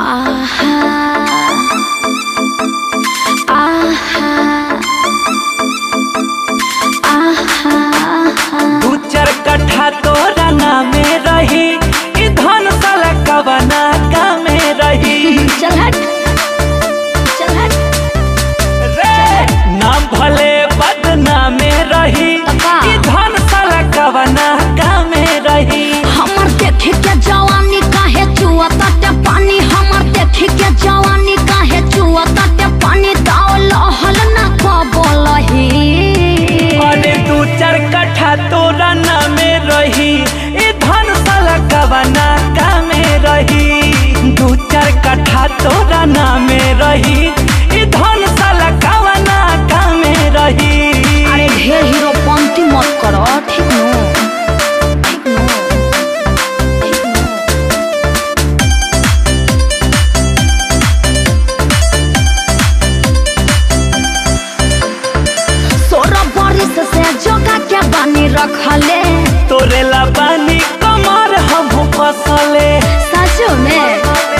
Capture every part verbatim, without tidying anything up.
आहा आहा आहा दू चार कट्ठा तोरा नामे रही, ई धन साला कवना कामे रही। चल हट चल हट रे नाम भले बदनामे रही, ई धन साला कवना कामे रही। हमर देखे के जवानी काहे चुआ ताटे पानी, हमर देखे के जवानी काहे चुआ ताटे पानी, दाव लहल ना कबलही। अरे दू चार कट्ठा तोरा नामे रही, ई धन साला कवना कामे रही। दू चार कट्ठा तोरा नामे रही, ई धन साला कवना कामे रही। अरे ढेर हीरो पंक्ति मत करो, ठीक नो ठीक नो ठीक नो। सोलह बरिस से जोगा के बानी रखले, तोरे ला बानी कमर हमहू कसले। सच में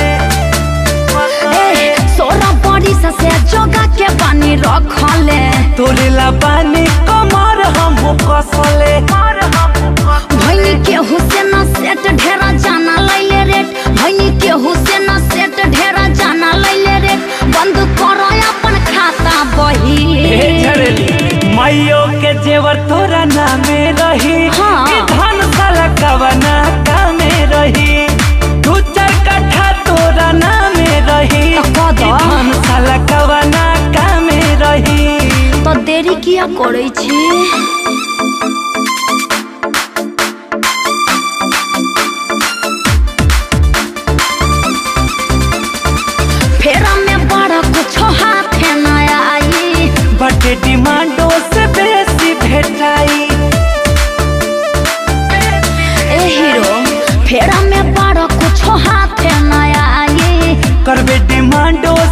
ए सोलह बरिस से जोगा के बानी रखले, तोरे ला बानी कमर हमहू कसले। भैनी के हुसैन सेट ढेरा जाना लैले रेट, भैनी के हुसैन सेट ढेरा जाना लैले रेट, बंद करो अपन खाता बही। हे झड़ली माइयो के जेवर तोरा नामे रही, हाँ। ई धन साला कवना कामे रही। दू चार कट्ठा तोरा नामे रही, तो कह दो। ई धन साला कवना कामे रही। तो देरी किया करे छी। फेरा में बड़ा कुछ हाथ न आई, बटे डिमांडो से बेसी भेटाई। ए हीरो फेरा में बड़ा कुछ हाथ न आई, करबे डिमांडो